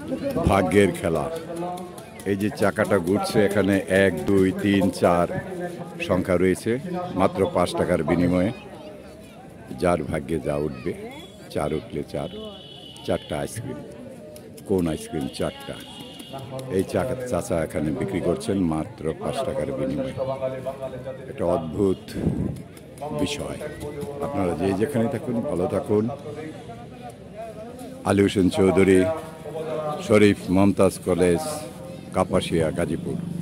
ভাগ্যের খেলা। এই যে চাকাটা ঘুরছে, এখানে 1 2 3 4 সংখ্যা রয়েছে, মাত্র 5 টাকার বিনিময়ে যার ভাগ্যে যা উঠবে। 4 উঠলে 4, 4টা আইসক্রিম, কোন আইসক্রিম 4টা। এই চাচা এখানে বিক্রি করছেন মাত্র 5 টাকার বিনিময়ে। একটা অদ্ভুত বিষয়। আপনারা যে যেখানে থাকুন ভালো থাকুন। আলী হোসেন চৌধুরী, শরীফ মমতাজ কলেজ, কাপাসিয়া, গাজীপুর।